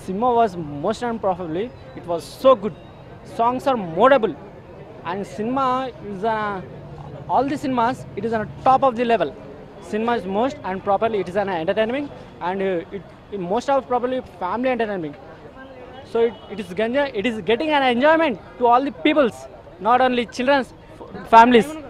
cinema was most and probably it was so good. Songs are memorable, and cinema is all the cinemas. It is on top of the level. Cinema is most and properly it is an entertainment, and it most of probably family entertainment. So it is it is getting an enjoyment to all the peoples, not only children's families.